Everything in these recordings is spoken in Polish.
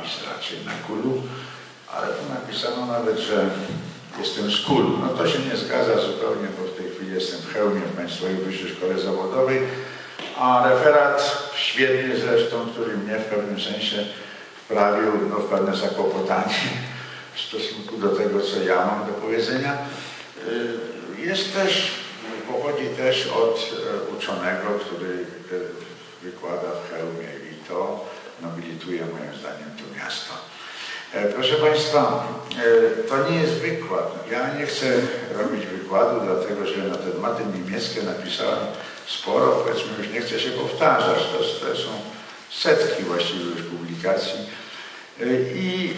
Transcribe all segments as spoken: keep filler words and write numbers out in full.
napis raczej na kulu, ale tu napisano nawet, że jestem z kulu. No to się nie zgadza zupełnie, bo w tej chwili jestem w Chełmie, w Państwowej Wyższej Szkole Zawodowej, a referat świetny zresztą, który mnie w pewnym sensie wprawił no, w pewne zakłopotanie w stosunku do tego, co ja mam do powiedzenia. Jest też, pochodzi też od uczonego, który wykłada w Chełmie i to nobilituje moim zdaniem to miasto. Proszę Państwa, to nie jest wykład. Ja nie chcę robić wykładu, dlatego że na tematy niemieckie napisałem sporo, powiedzmy, już nie chcę się powtarzać. To, to są setki właściwie już publikacji. I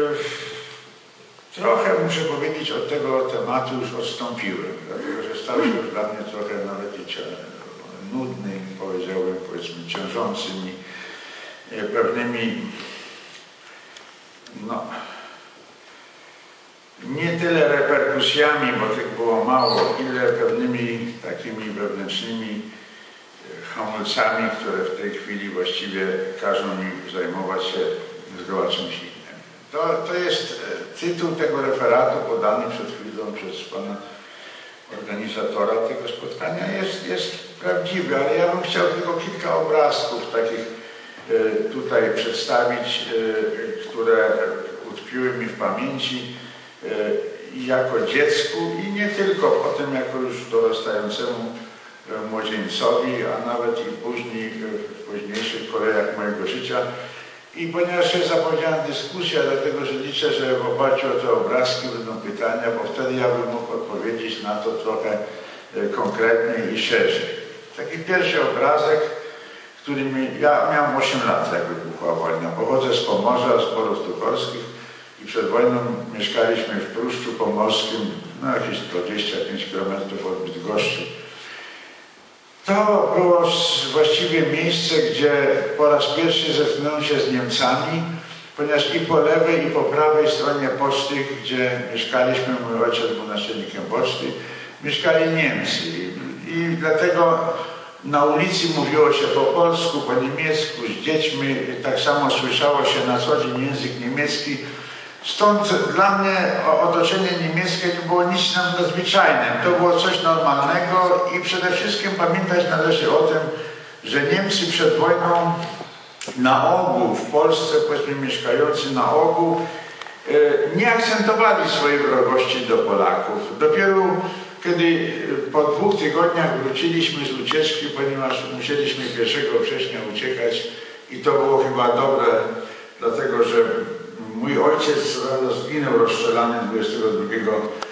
trochę muszę powiedzieć, od tego tematu już odstąpiłem, dlatego że stał się już dla mnie trochę nawet i nudny, powiedziałbym, powiedzmy, ciążącymi pewnymi, no, nie tyle reperkusjami, bo tych było mało, ile pewnymi takimi wewnętrznymi hamulcami, które w tej chwili właściwie każą mi zajmować się zgoła czymś innym. To, to jest tytuł tego referatu podany przed chwilą przez pana organizatora tego spotkania. Jest, jest prawdziwy, ale ja bym chciał tylko kilka obrazków takich tutaj przedstawić, które utkwiły mi w pamięci jako dziecku i nie tylko, potem jako już dorastającemu młodzieńcowi, a nawet i później, w późniejszych kolejach mojego życia. I ponieważ jest zapowiedziana dyskusja, dlatego że liczę, że w oparciu o te obrazki będą pytania, bo wtedy ja bym mógł odpowiedzieć na to trochę konkretniej i szerzej. Taki pierwszy obrazek, którymi ja miałem osiem lat, jak wybuchła wojna. Pochodzę z Pomorza, z Borów Tucholskich i przed wojną mieszkaliśmy w Pruszczu Pomorskim, no jakieś dwadzieścia pięć kilometrów od Bydgoszczy. To było właściwie miejsce, gdzie po raz pierwszy zetknąłem się z Niemcami, ponieważ i po lewej, i po prawej stronie poczty, gdzie mieszkaliśmy, mój ojciec był naczelnikiem poczty, mieszkali Niemcy. I, i dlatego na ulicy mówiło się po polsku, po niemiecku, z dziećmi, tak samo słyszało się na co dzień język niemiecki. Stąd dla mnie otoczenie niemieckie nie było nic nadzwyczajnym. To było coś normalnego i przede wszystkim pamiętać należy o tym, że Niemcy przed wojną na ogół w Polsce, powiedzmy mieszkający na ogół, nie akcentowali swojej wrogości do Polaków. Dopiero kiedy po dwóch tygodniach wróciliśmy z ucieczki, ponieważ musieliśmy pierwszego września uciekać i to było chyba dobre, dlatego że mój ojciec zginął rozstrzelany dwudziestego drugiego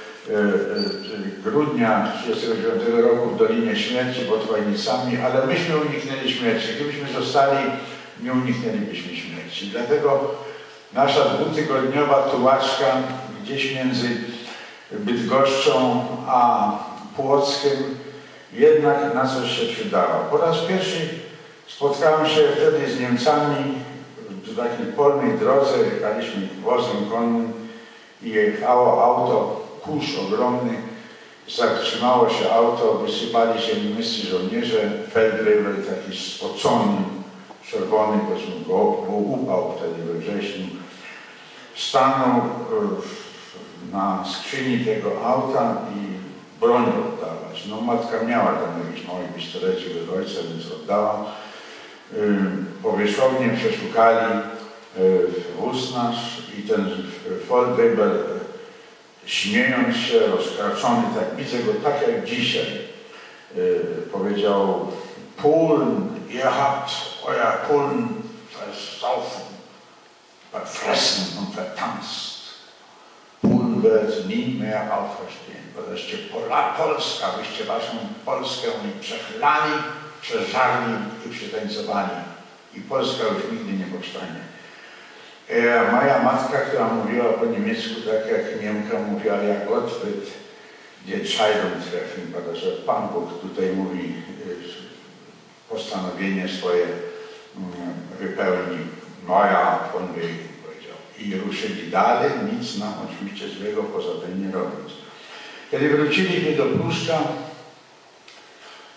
grudnia tysiąc dziewięćset trzydziestego dziewiątego roku w Dolinie Śmierci pod Chojnicami, ale myśmy uniknęli śmierci. Gdybyśmy zostali, nie uniknęlibyśmy śmierci. Dlatego nasza dwutygodniowa tułaczka gdzieś między Bydgoszczą a Płockiem jednak na coś się przydała. Po raz pierwszy spotkałem się wtedy z Niemcami w takiej polnej drodze, jechaliśmy wozem konnym i jechało auto, kurz ogromny, zatrzymało się auto, wysypali się niemieccy żołnierze, Feldwebel taki spocony, czerwony, powiedzmy, go, był upał wtedy we wrześniu, stanął na skrzyni tego auta i broń oddawać. No matka miała tam jakieś małe pistolecie od ojca, więc oddała. Powierzchownie przeszukali wóz nasz i ten Feldwebel, śmiejąc się, rozkraczony, tak widzę go tak jak dzisiaj, powiedział: Polen, ihr habt euer Polen versaufen, verfressen und vertanzt. Polen wird nie mehr auferstehen. Wreszcie Polska, wyście waszą Polskę przechlali, przeżarli i przytańcowali. I Polska już nigdy nie powstanie. E, moja matka, która mówiła po niemiecku tak jak Niemka, mówiła: jak Gottfried die Entscheidung treffen, że Pan Bóg tutaj mówi, postanowienie swoje wypełni. Moja von wegen, powiedział. I ruszyli dalej, nic nam oczywiście złego poza tym nie robiąc. Kiedy wróciliśmy do Pruszcza,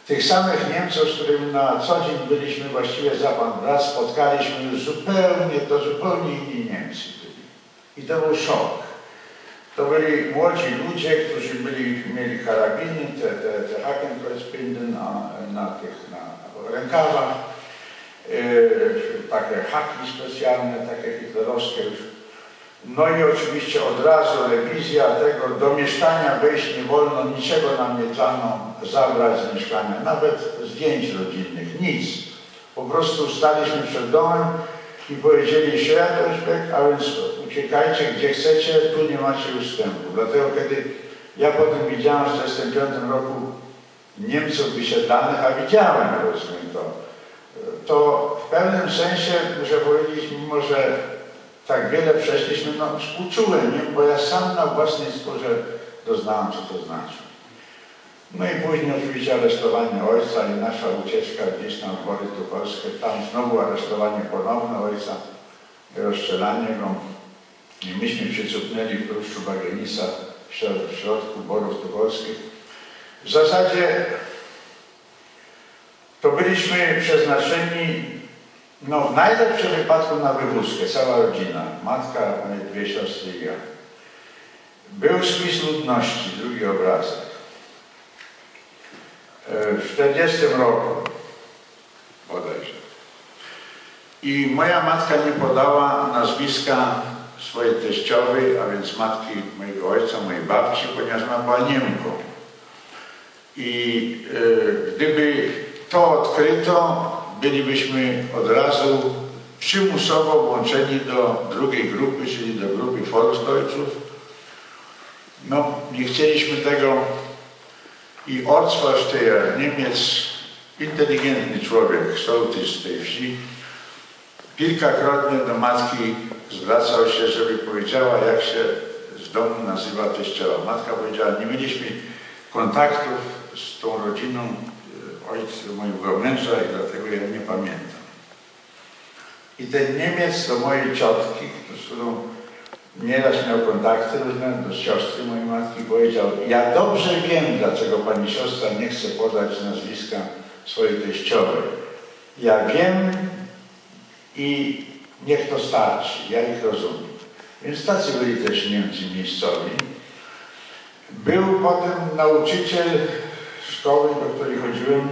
tych samych Niemców, z którymi na co dzień byliśmy właściwie za pan brat, spotkaliśmy już zupełnie, to zupełnie inni Niemcy byli. I to był szok. To byli młodzi ludzie, którzy byli, mieli karabiny, te, te, te Hakenkreuzbinde na, na tych na rękawach, yy, takie haki specjalne, takie hitlerowskie już. No i oczywiście od razu rewizja tego, do mieszkania wejść nie wolno, niczego nam nie dano zabrać z mieszkania, nawet zdjęć rodzinnych, nic. Po prostu staliśmy przed domem i powiedzieli Światłośbek, a więc uciekajcie gdzie chcecie, tu nie macie już wstępu. Dlatego kiedy ja potem widziałem w tysiąc dziewięćset czterdziestym piątym roku Niemców wysiedlanych, a widziałem, rozumiem to, to w pewnym sensie muszę powiedzieć, mimo że tak wiele przeszliśmy, no współczułem im, bo ja sam na własnej skórze doznałem, co to znaczy. No i później oczywiście aresztowanie ojca i nasza ucieczka gdzieś tam w Bory Tucholskie, tam znowu aresztowanie ponowne ojca i rozstrzelanie go. I myśmy przycupnęli w Pruszczu Bagienica w środku Borów Tucholskich. W zasadzie to byliśmy przeznaczeni no w najlepszym wypadku na wywózkę, cała rodzina, matka, moje dwie siostry i ja. Był spis ludności, drugi obrazek. W czterdziestym roku bodajże. I moja matka nie podała nazwiska swojej teściowej, a więc matki mojego ojca, mojej babci, ponieważ ona była Niemką. I e, gdyby to odkryto, bylibyśmy od razu przymusowo włączeni do drugiej grupy, czyli do grupy Volksdeutschów. No, nie chcieliśmy tego i Ortsvorsteher, Niemiec, inteligentny człowiek, sołtys z tej wsi, kilkakrotnie do matki zwracał się, żeby powiedziała, jak się z domu nazywa teściowa. Matka powiedziała, nie mieliśmy kontaktów z tą rodziną ojca mojego męża i dlatego ja nie pamiętam. I ten Niemiec do mojej ciotki, z którą nieraz miał kontakty różne, do siostry mojej matki, powiedział, ja dobrze wiem, dlaczego pani siostra nie chce podać nazwiska swojej teściowej. Ja wiem i niech to starczy, ja ich rozumiem. Więc tacy byli też Niemcy miejscowi. Był potem nauczyciel szkoły, do której chodziłem,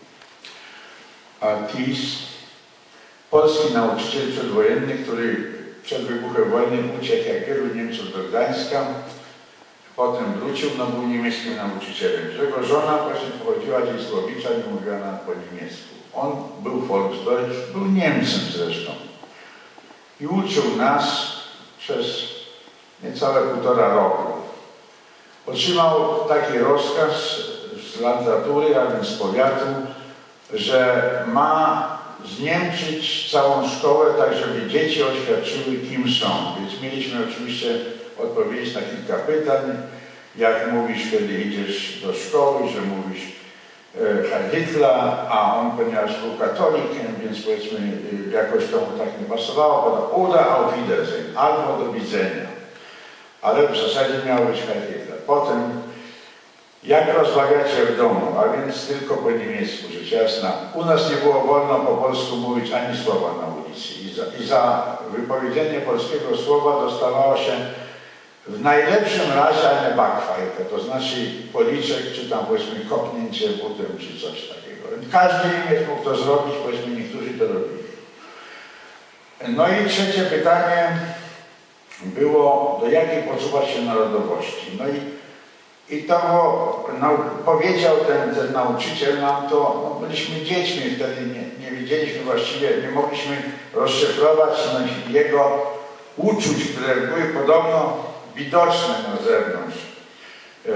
Artis, polski nauczyciel przedwojenny, który przed wybuchem wojny uciekł jak wielu Niemców do Gdańska, potem wrócił, no był niemieckim nauczycielem. Jego żona właśnie pochodziła gdzieś z Łowicza, nie mówiła nam po niemiecku. On był Volksdeutsch, był Niemcem zresztą. I uczył nas przez niecałe półtora roku. Otrzymał taki rozkaz z landatury, a więc z powiatu, że ma zniemczyć całą szkołę, tak żeby dzieci oświadczyły, kim są. Więc mieliśmy oczywiście odpowiedzieć na kilka pytań. Jak mówisz, kiedy idziesz do szkoły, że mówisz Heil Hitler, a on, ponieważ był katolikiem, więc powiedzmy jakoś to mu tak nie pasowało, podał Oder auf Wiedersehen, albo do widzenia. Ale w zasadzie miał być Heil Hitler. Potem jak rozmawiacie w domu, a więc tylko po niemiecku, rzecz jasna. U nas nie było wolno po polsku mówić ani słowa na ulicy. I za, i za wypowiedzenie polskiego słowa dostawało się w najlepszym razie eine Backpfeife, to znaczy policzek, czy tam powiedzmy kopnięcie butem, czy coś takiego. Każdy Niemiec mógł to zrobić, powiedzmy niektórzy to robili. No i trzecie pytanie było, do jakiej poczuwać się narodowości. No i I to no, powiedział ten, ten nauczyciel nam to, no, byliśmy dziećmi wtedy, nie, nie wiedzieliśmy właściwie, nie mogliśmy rozszyfrować no, jego uczuć, które były podobno widoczne na zewnątrz. Yy,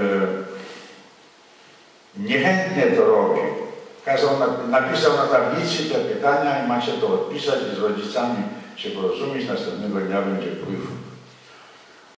niechętnie to robił. Kazał, napisał na tablicy te pytania i macie to odpisać i z rodzicami się porozumieć, następnego dnia będzie wpływ